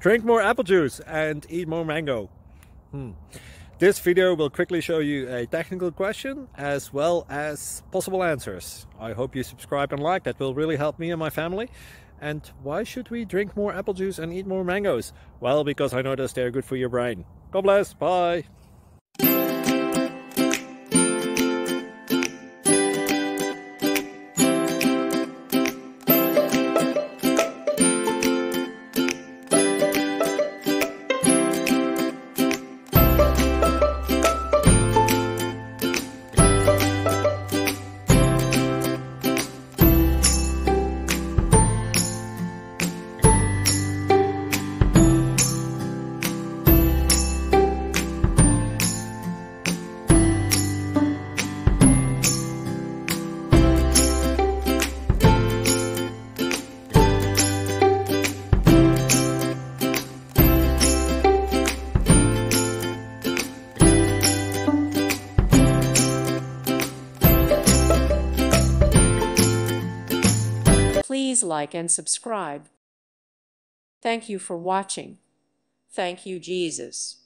Drink more apple juice and eat more mango. This video will quickly show you a technical question as well as possible answers. I hope you subscribe and like, that will really help me and my family. And why should we drink more apple juice and eat more mangoes? Well, because I noticed they're good for your brain. God bless, bye! Please like and subscribe. Thank you for watching. Thank you, Jesus.